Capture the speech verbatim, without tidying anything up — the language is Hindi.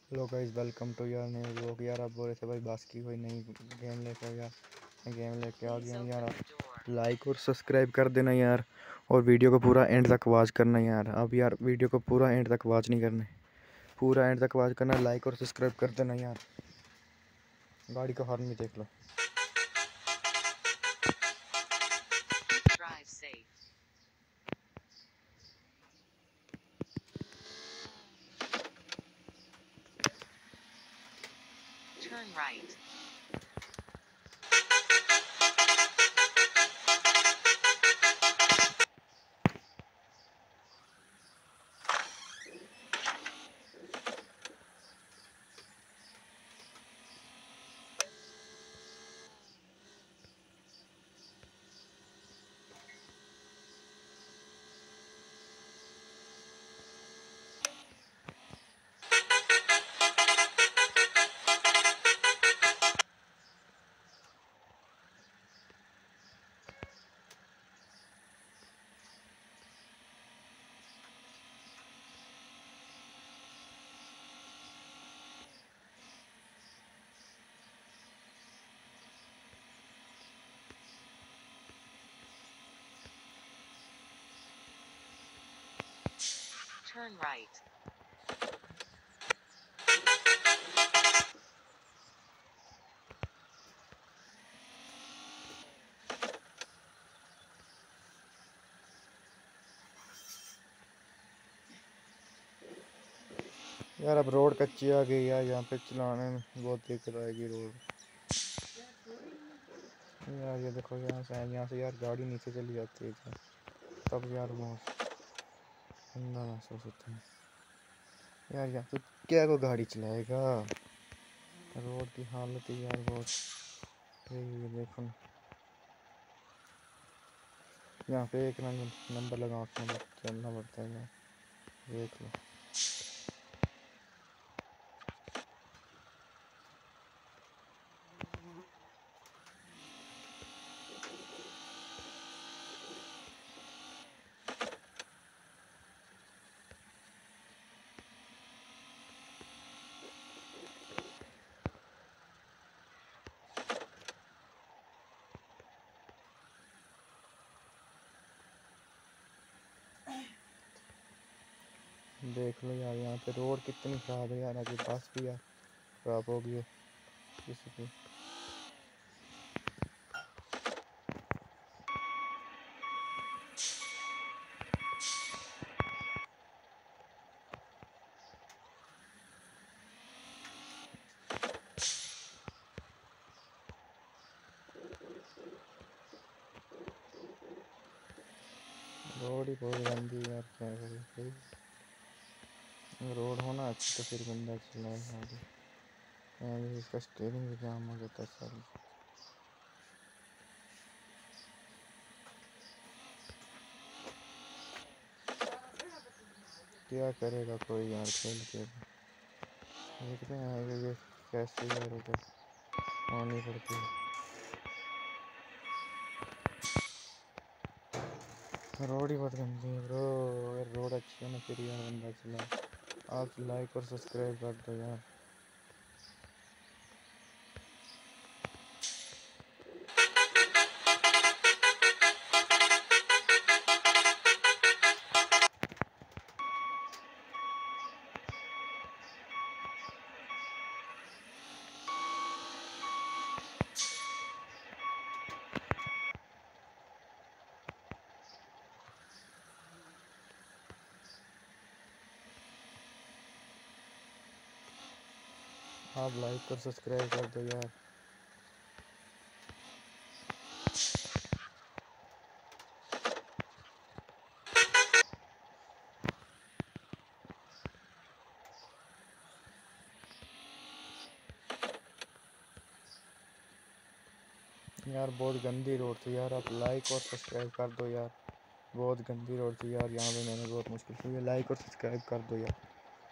हेलो गाइस, वेलकम टू यार न्यू व्लॉग। यार आप बोल रहे थे भाई बास की कोई नई गेम लेके आओ यार। मैं गेम लेके आ गया हूँ यार। आप लाइक और सब्सक्राइब कर देना यार, और वीडियो को पूरा एंड तक वॉच करना यार। अब यार वीडियो को पूरा एंड तक वॉच नहीं करना, पूरा एंड तक वॉच करना। लाइक और सब्सक्राइब कर देना यार। गाड़ी का हॉर्न भी देख लो। Drive safe. Turn right. Turn right. यार अब रोड कच्ची आ गई यार, यहाँ पे चलाने में बहुत दिक्कत आएगी रोड। यार ये देखो, यहाँ से यहाँ से यार गाड़ी नीचे चली जाती है यार, तब यार बहुत गंदा महसूस होता है यार। यहाँ पे क्या को गाड़ी चलाएगा। रोड की हालत ही यार बहुत ये ये देखो ना। यहाँ पे एक नंबर नंबर लगा के चलना पड़ता है यार, देख लो। देख लो यार, यहाँ पे रोड कितनी खराब है यार। अभी बस भी यार खराब हो गई है किसी की। रोड ही बहुत गंदी यार, क्या करें। रोड होना अच्छी तो फिर बंदा चलाए गाड़ी। यार इसका स्टीयरिंग भी जाम हो जाता है सारी। क्या करेगा कोई यार, खेल के देखते हैं कि ये कैसे यार उधर होनी पड़ती है। रोड ही बहुत गंदी है ब्रो। अगर रोड अच्छी है ना फिर यार बंदा चला। आप लाइक और सब्सक्राइब कर दो यार। आप लाइक और सब्सक्राइब कर दो यार। यार बहुत गंदी रोड थी यार, आप लाइक और सब्सक्राइब कर दो यार। बहुत गंदी रोड थी यार, यहाँ पे मैंने बहुत मुश्किल से लाइक और सब्सक्राइब कर दो यार।